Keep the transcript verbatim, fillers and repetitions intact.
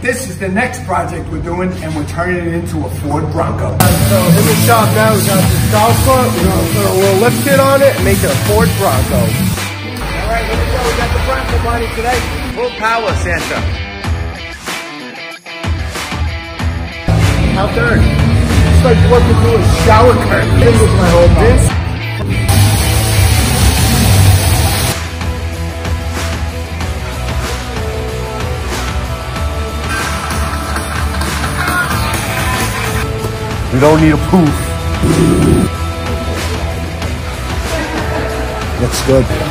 This is the next project we're doing, and we're turning it into a Ford Bronco. So in the shop now, we got this golf cart. We're gonna put a little lift kit on it and make it a Ford Bronco. All right, here we go. We got the Bronco body today. Full power, Santa. Out there, it's like working through a shower curtain. This is my whole this. We don't need a poof. Looks good.